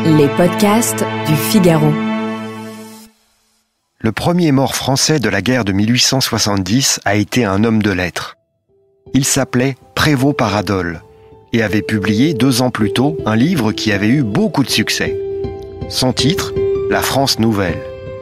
Les podcasts du Figaro. Le premier mort français de la guerre de 1870 a été un homme de lettres. Il s'appelait Prévost Paradol et avait publié 2 ans plus tôt un livre qui avait eu beaucoup de succès. Son titre, La France nouvelle.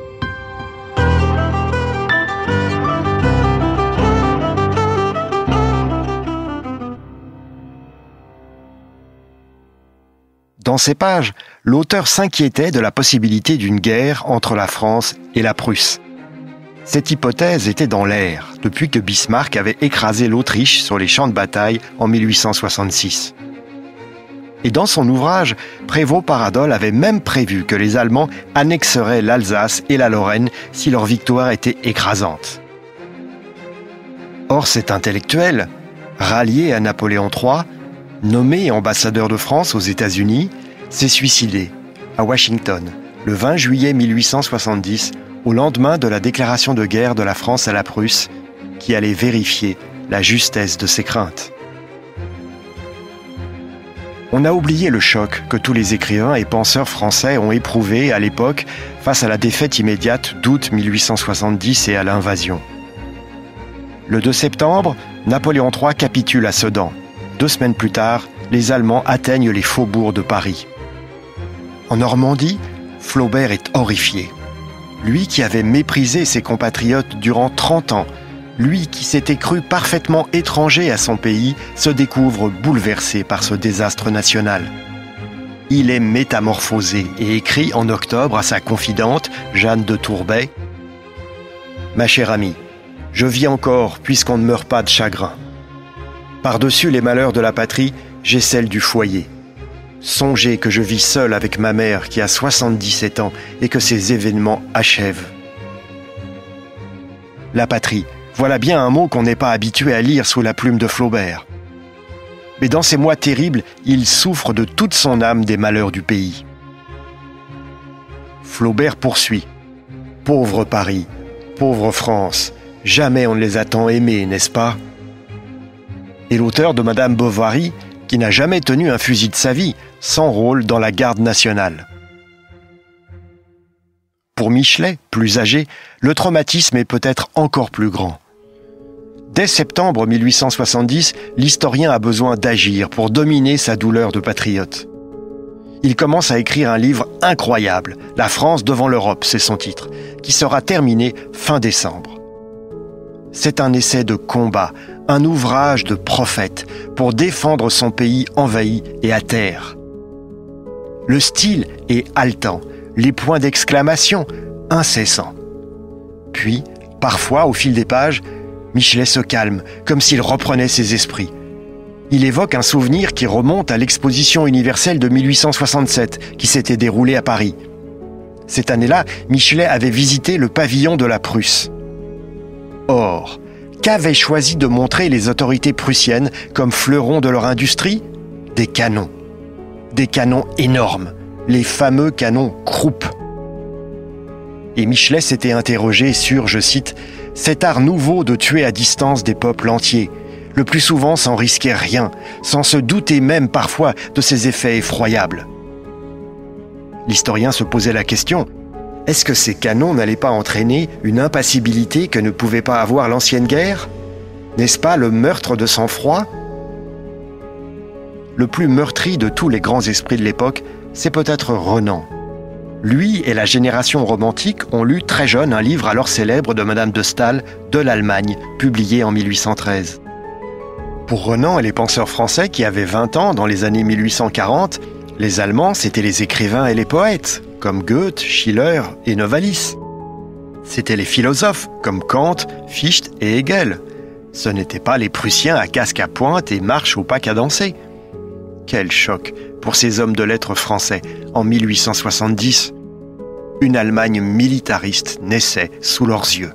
Dans ces pages, l'auteur s'inquiétait de la possibilité d'une guerre entre la France et la Prusse. Cette hypothèse était dans l'air depuis que Bismarck avait écrasé l'Autriche sur les champs de bataille en 1866. Et dans son ouvrage, Prévost Paradol avait même prévu que les Allemands annexeraient l'Alsace et la Lorraine si leur victoire était écrasante. Or, cet intellectuel, rallié à Napoléon III, nommé ambassadeur de France aux États-Unis, s'est suicidé à Washington le 20 juillet 1870, au lendemain de la déclaration de guerre de la France à la Prusse, qui allait vérifier la justesse de ses craintes. On a oublié le choc que tous les écrivains et penseurs français ont éprouvé à l'époque face à la défaite immédiate d'août 1870 et à l'invasion. Le 2 septembre, Napoléon III capitule à Sedan. 2 semaines plus tard, les Allemands atteignent les faubourgs de Paris. En Normandie, Flaubert est horrifié. Lui qui avait méprisé ses compatriotes durant 30 ans, lui qui s'était cru parfaitement étranger à son pays, se découvre bouleversé par ce désastre national. Il est métamorphosé et écrit en octobre à sa confidente, Jeanne de Tourbay : « Ma chère amie, je vis encore puisqu'on ne meurt pas de chagrin. Par-dessus les malheurs de la patrie, j'ai celle du foyer. Songez que je vis seul avec ma mère qui a 77 ans et que ces événements achèvent. » La patrie, voilà bien un mot qu'on n'est pas habitué à lire sous la plume de Flaubert. Mais dans ces mois terribles, il souffre de toute son âme des malheurs du pays. Flaubert poursuit : « Pauvre Paris, pauvre France, jamais on ne les a tant aimés, n'est-ce pas ? » Et l'auteur de Madame Bovary, qui n'a jamais tenu un fusil de sa vie, s'enrôle dans la garde nationale. Pour Michelet, plus âgé, le traumatisme est peut-être encore plus grand. Dès septembre 1870, l'historien a besoin d'agir pour dominer sa douleur de patriote. Il commence à écrire un livre incroyable, La France devant l'Europe, c'est son titre, qui sera terminé fin décembre. C'est un essai de combat, un ouvrage de prophète pour défendre son pays envahi et à terre. Le style est haletant, les points d'exclamation incessants. Puis, parfois, au fil des pages, Michelet se calme, comme s'il reprenait ses esprits. Il évoque un souvenir qui remonte à l'exposition universelle de 1867, qui s'était déroulée à Paris. Cette année-là, Michelet avait visité le pavillon de la Prusse. Or, qu'avaient choisi de montrer les autorités prussiennes comme fleurons de leur industrie ? Des canons. Des canons énormes, les fameux canons Krupp. Et Michelet s'était interrogé sur, je cite, « cet art nouveau de tuer à distance des peuples entiers, le plus souvent sans risquer rien, sans se douter même parfois de ses effets effroyables. » L'historien se posait la question : est-ce que ces canons n'allaient pas entraîner une impassibilité que ne pouvait pas avoir l'ancienne guerre ? N'est-ce pas le meurtre de sang-froid ? Le plus meurtri de tous les grands esprits de l'époque, c'est peut-être Renan. Lui et la génération romantique ont lu très jeune un livre alors célèbre de Madame de Staël, De l'Allemagne, publié en 1813. Pour Renan et les penseurs français qui avaient 20 ans dans les années 1840, les Allemands, c'étaient les écrivains et les poètes, comme Goethe, Schiller et Novalis. C'étaient les philosophes, comme Kant, Fichte et Hegel. Ce n'étaient pas les Prussiens à casque à pointe et marche au pas cadencé. Quel choc pour ces hommes de lettres français en 1870. Une Allemagne militariste naissait sous leurs yeux.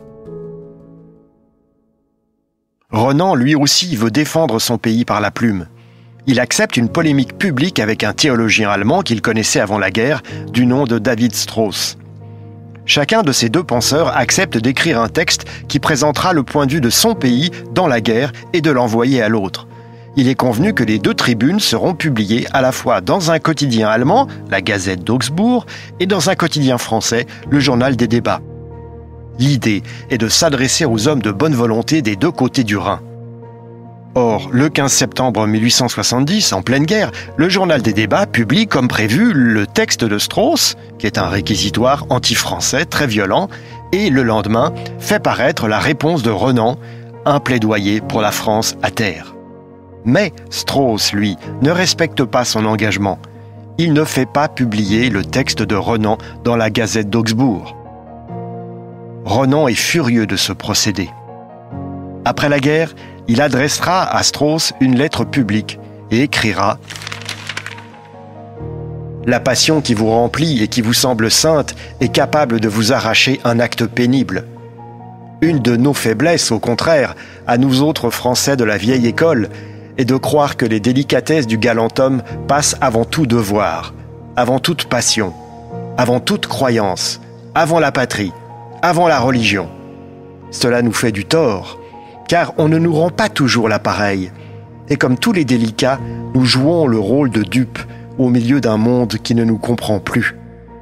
Renan, lui aussi, veut défendre son pays par la plume. Il accepte une polémique publique avec un théologien allemand qu'il connaissait avant la guerre, du nom de David Strauss. Chacun de ces 2 penseurs accepte d'écrire un texte qui présentera le point de vue de son pays dans la guerre et de l'envoyer à l'autre. il est convenu que les 2 tribunes seront publiées à la fois dans un quotidien allemand, la Gazette d'Augsbourg, et dans un quotidien français, le Journal des débats. L'idée est de s'adresser aux hommes de bonne volonté des 2 côtés du Rhin. Or, le 15 septembre 1870, en pleine guerre, le Journal des débats publie comme prévu le texte de Strauss, qui est un réquisitoire anti-français très violent, et le lendemain fait paraître la réponse de Renan, un plaidoyer pour la France à terre. Mais Strauss, lui, ne respecte pas son engagement. Il ne fait pas publier le texte de Renan dans la Gazette d'Augsbourg. Renan est furieux de ce procédé. Après la guerre, il adressera à Strauss une lettre publique et écrira « La passion qui vous remplit et qui vous semble sainte est capable de vous arracher un acte pénible. Une de nos faiblesses, au contraire, à nous autres Français de la vieille école, est de croire que les délicatesses du galant homme passent avant tout devoir, avant toute passion, avant toute croyance, avant la patrie, avant la religion. Cela nous fait du tort, car on ne nous rend pas toujours l'appareil. Et comme tous les délicats, nous jouons le rôle de dupes au milieu d'un monde qui ne nous comprend plus. »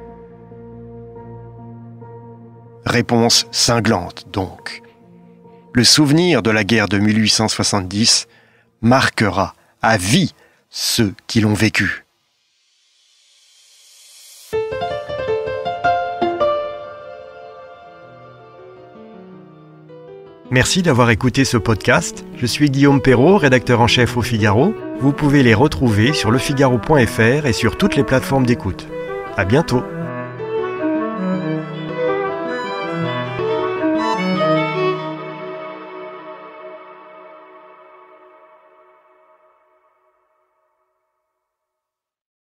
Réponse cinglante, donc. Le souvenir de la guerre de 1870 marquera à vie ceux qui l'ont vécu. Merci d'avoir écouté ce podcast. Je suis Guillaume Perrault, rédacteur en chef au Figaro. Vous pouvez les retrouver sur lefigaro.fr et sur toutes les plateformes d'écoute. À bientôt.